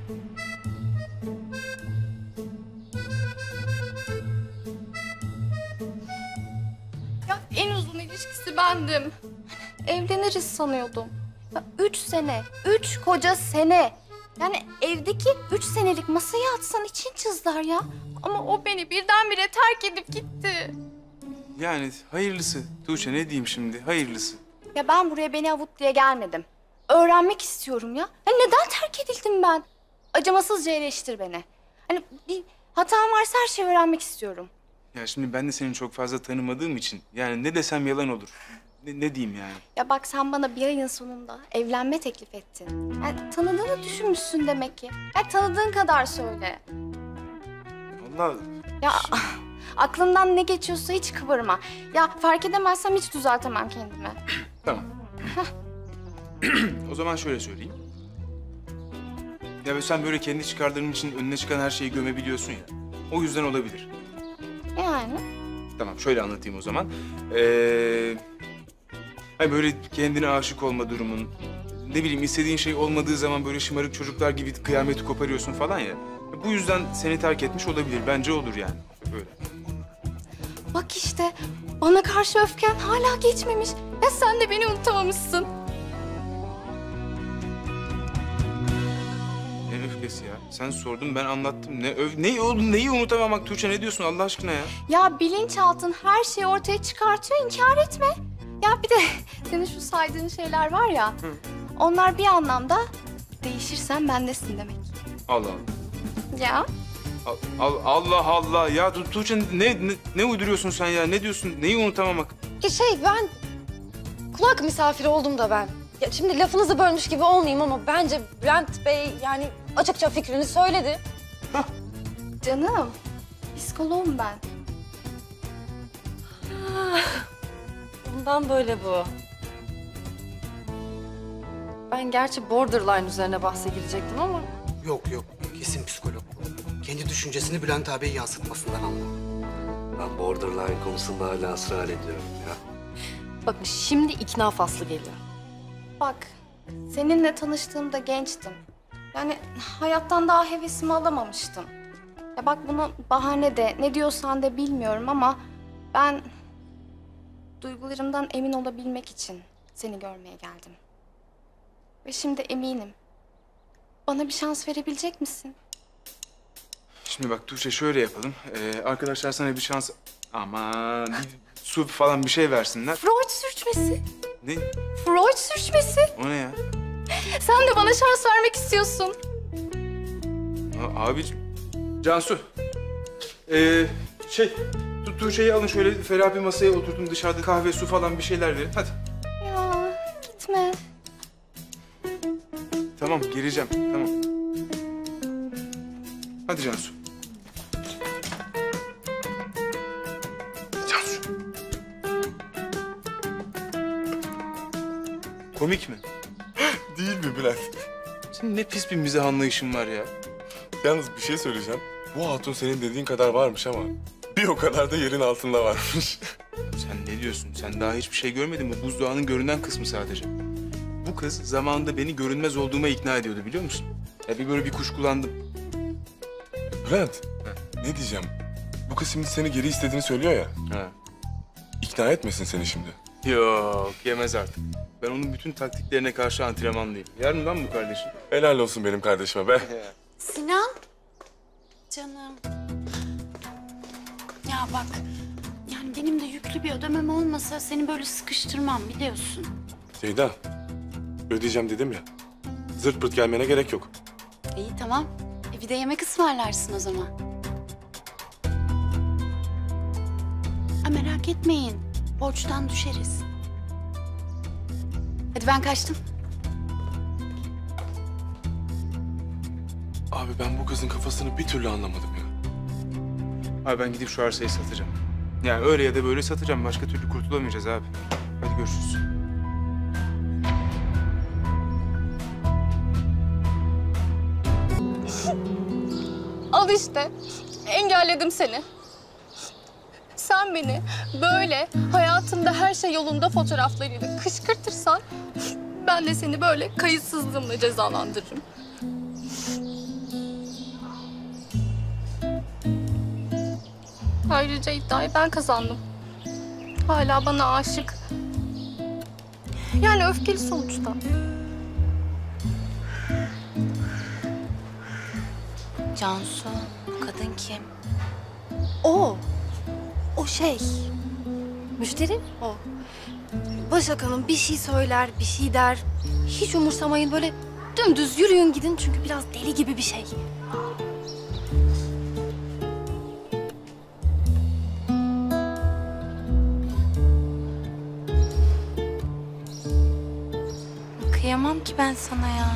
Ya en uzun ilişkisi bendim. Evleniriz sanıyordum. Ya 3 sene, 3 koca sene. Yani evdeki 3 senelik masayı atsan için çizler ya. Ama o beni birdenbire terk edip gitti. Yani hayırlısı. Tuğçe ne diyeyim şimdi? Hayırlısı. Ya ben buraya beni avut diye gelmedim. Öğrenmek istiyorum ya. Ya neden terk edildim ben? Acımasızca eleştir beni. Hani bir hatam varsa her şeyi öğrenmek istiyorum. Ya şimdi ben de seni çok fazla tanımadığım için yani ne desem yalan olur. Ne diyeyim yani? Ya bak sen bana bir ayın sonunda evlenme teklif ettin. Yani tanıdığını düşünmüşsün demek ki. Ya tanıdığın kadar söyle. Allah. Ya aklından ne geçiyorsa hiç kıvırma. Ya fark edemezsem hiç düzeltemem kendimi. Tamam. O zaman şöyle söyleyeyim. Ya sen böyle kendi çıkarların için önüne çıkan her şeyi gömebiliyorsun ya. O yüzden olabilir. Yani? Tamam şöyle anlatayım o zaman. Hani böyle kendine aşık olma durumun, ne bileyim istediğin şey olmadığı zaman böyle şımarık çocuklar gibi kıyameti koparıyorsun falan ya. Bu yüzden seni terk etmiş olabilir. Bence olur yani. Böyle. Bak işte bana karşı öfken hala geçmemiş. Ya sen de beni unutamamışsın. Ne öfkesi ya? Sen sordun ben anlattım. Ne oldu? Neyi unutamamak Tuğçe? Ne diyorsun Allah aşkına ya? Ya bilinçaltın her şeyi ortaya çıkartıyor, inkar etme. Ya bir de senin şu saydığın şeyler var ya, onlar bir anlamda değişirsen bendesin demek. Allah Allah. Ya? Allah Allah ya Tuğçe ne uyduruyorsun sen ya? Ne diyorsun? Neyi unutamamak? Ben kulak misafiri oldum da ben. Ya şimdi lafınızı bölmüş gibi olmayayım ama bence Bülent Bey yani açıkça fikrini söyledi. Canım, psikoloğum ben. Bundan böyle bu. Ben gerçi borderline üzerine bahse girecektim ama... Yok, kesin psikolog bu. Kendi düşüncesini Bülent abiye yansıtmasından anladım. Ben borderline konusunda hala ısrar ediyorum ya. Bakın şimdi ikna faslı geliyor. Bak, seninle tanıştığımda gençtim. Yani hayattan daha hevesimi alamamıştım. Ya bak bunu bahane de, ne diyorsan de bilmiyorum ama ben duygularımdan emin olabilmek için seni görmeye geldim. Ve şimdi eminim. Bana bir şans verebilecek misin? Şimdi bak Tuğçe şöyle yapalım. Arkadaşlar sana bir şans... Aman bir su falan bir şey versinler. Freud sürçmesi. Ne? Freud sürçmesi. O ne ya? Sen de bana şans vermek istiyorsun. Abi Cansu. Tuğçe'yi alın şöyle ferah bir masaya oturtun dışarıda kahve su falan bir şeyler verin hadi. Ya gitme. Tamam geleceğim tamam. Hadi Cansu. Cansu. Komik mi? Değil mi Bülent? Senin ne pis bir mizah anlayışın var ya. Yalnız bir şey söyleyeceğim. Bu hatun senin dediğin kadar varmış ama bir o kadar da yerin altında varmış. Sen ne diyorsun? Sen daha hiçbir şey görmedin mi? Buzdağının görünen kısmı sadece. Bu kız zamanında beni görünmez olduğuma ikna ediyordu biliyor musun? Ya bir böyle bir kuşkulandım. Bülent, ne diyeceğim? Bu kız şimdi seni geri istediğini söylüyor ya. Ha. İkna etmesin seni şimdi. Yok yemez artık. Ben onun bütün taktiklerine karşı antrenmanlıyım. Yarın lan bu kardeşim. Helal olsun benim kardeşime be. Sinan. Canım. Ya bak, yani benim de yüklü bir ödemem olmasa seni böyle sıkıştırmam biliyorsun. Ceyda, ödeyeceğim dedim ya. Zırt pırt gelmene gerek yok. İyi tamam. Bir de yemek ısmarlarsın o zaman. Merak etmeyin. Borçtan düşeriz. Hadi ben kaçtım. Abi ben bu kızın kafasını bir türlü anlamadım ya. Abi ben gidip şu arsayı satacağım. Yani öyle ya da böyle satacağım. Başka türlü kurtulamayacağız abi. Hadi görüşürüz. Al işte. Engelledim seni. Sen beni böyle hayatımda her şey yolunda fotoğraflarıyla kışkırtırsan ben de seni böyle kayıtsızlığımla cezalandırırım. Ayrıca iddiayı ben kazandım. Hala bana aşık. Yani öfkeli sonuçta. Cansu, kadın kim? O şey, müşteri o. Başak Hanım bir şey söyler, bir şey der. Hiç umursamayın, böyle dümdüz yürüyün gidin çünkü biraz deli gibi bir şey. Kıyamam ki ben sana ya.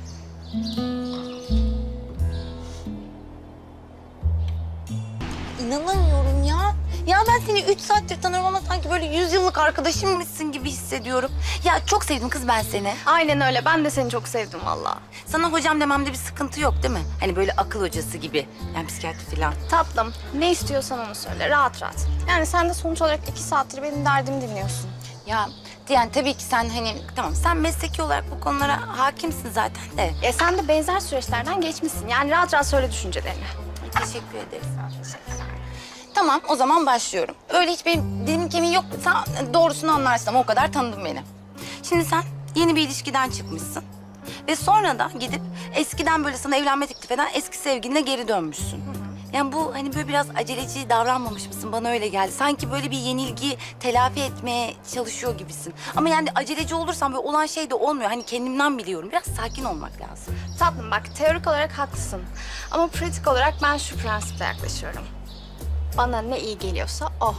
İnanamıyorum ya. Ya ben seni 3 saattir tanıyorum ama sanki böyle 100 yıllık arkadaşımmışsın gibi hissediyorum. Ya çok sevdim kız ben seni. Aynen öyle. Ben de seni çok sevdim vallahi. Sana hocam dememde bir sıkıntı yok değil mi? Hani böyle akıl hocası gibi. Yani psikiyatri falan. Tatlım, ne istiyorsan onu söyle. Rahat rahat. Yani sen de sonuç olarak 2 saattir benim derdimi dinliyorsun. Ya yani tabii ki sen hani tamam sen mesleki olarak bu konulara hakimsin zaten de. Sen de benzer süreçlerden geçmişsin. Yani rahat rahat söyle düşüncelerini. Teşekkür ederiz. Tamam o zaman başlıyorum. Öyle hiç benim dilimin kemiği yok. Sen doğrusunu anlarsın ama o kadar tanıdın beni. Şimdi sen yeni bir ilişkiden çıkmışsın. Ve sonra da gidip eskiden böyle sana evlenme teklif eden eski sevgiline geri dönmüşsün. Yani bu hani böyle biraz aceleci davranmamış mısın? Bana öyle geldi. Sanki böyle bir yenilgi telafi etmeye çalışıyor gibisin. Ama yani aceleci olursan böyle olan şey de olmuyor. Hani kendimden biliyorum. Biraz sakin olmak lazım. Tatlım bak, teorik olarak haklısın. Ama pratik olarak ben şu prensiple yaklaşıyorum. Bana ne iyi geliyorsa o.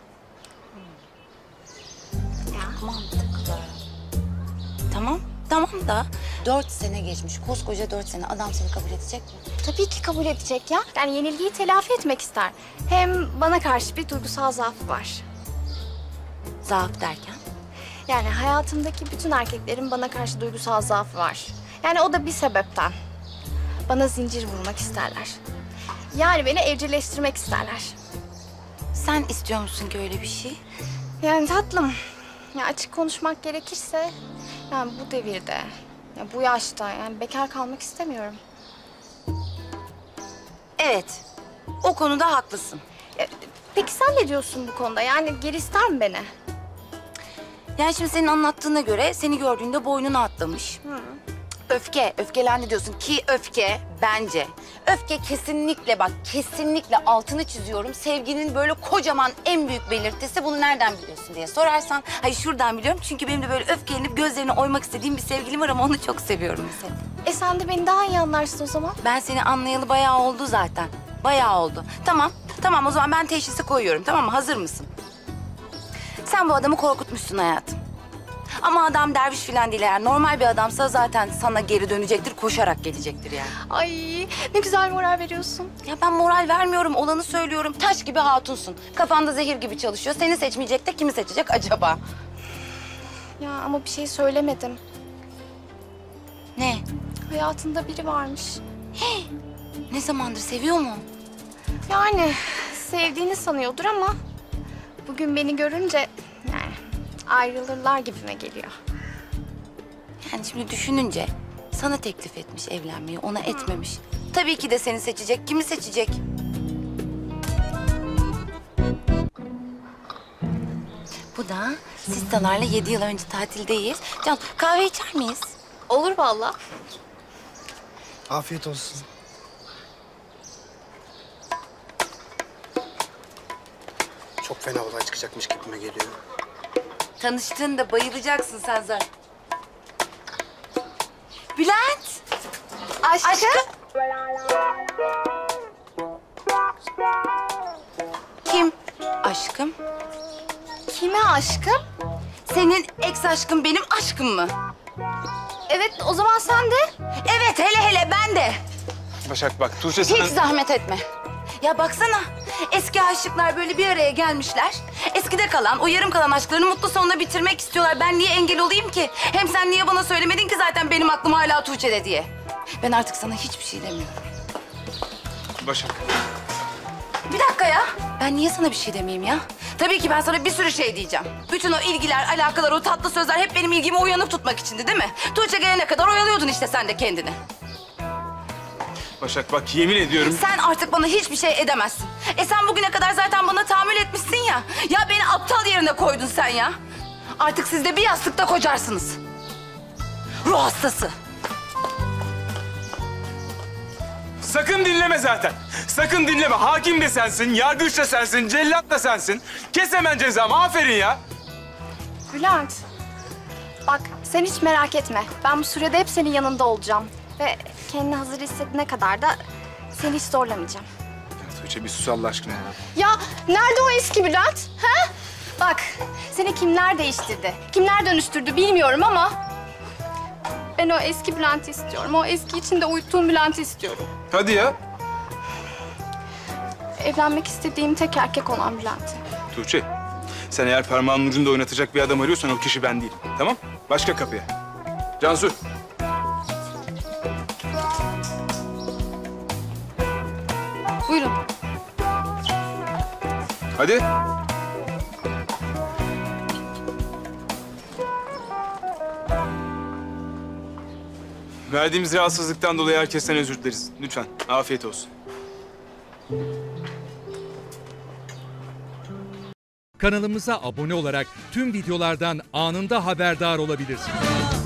Mantıklı. Tamam da 4 sene geçmiş. Koskoca 4 sene adam seni kabul edecek mi? Tabii ki kabul edecek ya. Yani yenilgiyi telafi etmek ister. Hem bana karşı bir duygusal zaafı var. Zaaf derken? Yani hayatımdaki bütün erkeklerin bana karşı duygusal zaafı var. Yani o da bir sebepten. Bana zincir vurmak isterler. Yani beni evcilleştirmek isterler. Sen istiyor musun ki öyle bir şey? Yani tatlım, ya açık konuşmak gerekirse... Yani bu devirde, ya bu yaşta yani bekar kalmak istemiyorum. Evet. O konuda haklısın. Peki sen ne diyorsun bu konuda? Yani geri ister mi beni? Yani şimdi senin anlattığına göre seni gördüğünde boynuna atlamış. Öfkelendi diyorsun ki öfke bence. Öfke kesinlikle bak kesinlikle altını çiziyorum. Sevginin böyle kocaman en büyük belirtisi bunu nereden biliyorsun diye sorarsan. Hayır şuradan biliyorum çünkü benim de böyle öfkelenip gözlerine oymak istediğim bir sevgilim var ama onu çok seviyorum mesela. Sen de beni daha iyi anlarsın o zaman. Ben seni anlayalı bayağı oldu zaten. Bayağı oldu. Tamam o zaman ben teşhisi koyuyorum tamam mı? Hazır mısın? Sen bu adamı korkutmuşsun hayatım. Ama adam derviş falan değil eğer normal bir adamsa zaten sana geri dönecektir, koşarak gelecektir yani. Ay ne güzel moral veriyorsun. Ya ben moral vermiyorum, olanı söylüyorum. Taş gibi hatunsun. Kafanda zehir gibi çalışıyor. Seni seçmeyecek de kimi seçecek acaba? Ya ama bir şey söylemedim. Ne? Hayatında biri varmış. Ne zamandır seviyor mu? Yani sevdiğini sanıyordur ama... Bugün beni görünce yani ayrılırlar gibime geliyor. Yani şimdi düşününce sana teklif etmiş evlenmeyi, ona etmemiş. Tabii ki de seni seçecek. Kimi seçecek? Bu da sistalarla 7 yıl önce tatildeyiz. Can kahve içer miyiz? Olur vallahi. Afiyet olsun. Çok fena olay çıkacakmış gibime geliyor. Tanıştığında bayılacaksın sen zaten. Bülent! Aşkım. Kim? Aşkım. Kime aşkım? Senin ex aşkın benim aşkım mı? Evet o zaman sen de. Evet hele ben de. Başak bak Tuğçe sen... Hiç zahmet etme. Ya baksana eski aşıklar böyle bir araya gelmişler. Eskide kalan o yarım kalan aşklarını mutlu sonuna bitirmek istiyorlar. Ben niye engel olayım ki? Hem sen niye bana söylemedin ki zaten benim aklım hala Tuğçe'de diye. Ben artık sana hiçbir şey demiyorum. Başak. Bir dakika ya. Ben niye sana bir şey demeyeyim ya? Tabii ki ben sana bir sürü şey diyeceğim. Bütün o ilgiler, alakalar, o tatlı sözler hep benim ilgimi uyanık tutmak içindi değil mi? Tuğçe gelene kadar oyalıyordun işte sen de kendini. Başak bak yemin ediyorum. Sen artık bana hiçbir şey edemezsin. Sen bugüne kadar zaten bana tahammül etmişsin ya. Ya beni aptal yerine koydun sen ya. Artık siz de bir yastıkta kocarsınız. Ruh hastası. Sakın dinleme zaten. Sakın dinleme. Hakim de sensin, yargıç da sensin, cellat da sensin. Kes hemen cezamı. Aferin ya. Bülent, bak sen hiç merak etme. Ben bu sürede hep senin yanında olacağım. Ve kendini hazır hissedene kadar da seni hiç zorlamayacağım. Ya Tuğçe bir sus Allah aşkına ya. Ya nerede o eski Bülent? Ha? Bak seni kimler değiştirdi, kimler dönüştürdü bilmiyorum ama... ben o eski Bülent'i istiyorum. O eski içinde uyuttuğum Bülent'i istiyorum. Hadi ya. Evlenmek istediğim tek erkek olan Bülent'i. Tuğçe, sen eğer parmağının ucunda oynatacak bir adam arıyorsan o kişi ben değilim. Tamam? Başka kapıya. Cansu. Buyurun. Hadi. Verdiğimiz rahatsızlıktan dolayı herkesten özür dileriz. Lütfen. Afiyet olsun. Kanalımıza abone olarak tüm videolardan anında haberdar olabilirsiniz.